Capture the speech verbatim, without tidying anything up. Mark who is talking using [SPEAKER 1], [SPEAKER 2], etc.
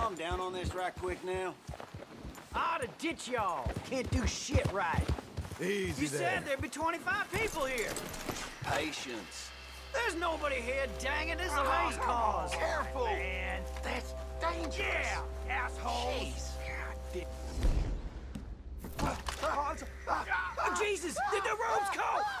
[SPEAKER 1] calm down on this right quick now?
[SPEAKER 2] I ought to ditch y'all. Can't do shit right.
[SPEAKER 3] Easy
[SPEAKER 2] You
[SPEAKER 3] there.
[SPEAKER 2] said there'd be twenty-five people here.
[SPEAKER 1] Patience.
[SPEAKER 2] There's nobody here, dang it. This is a race cause.
[SPEAKER 1] Careful.
[SPEAKER 2] Man.
[SPEAKER 1] That's dangerous.
[SPEAKER 2] Yeah, assholes.
[SPEAKER 1] Jeez.
[SPEAKER 2] Oh, Jesus, the, the rope's caught!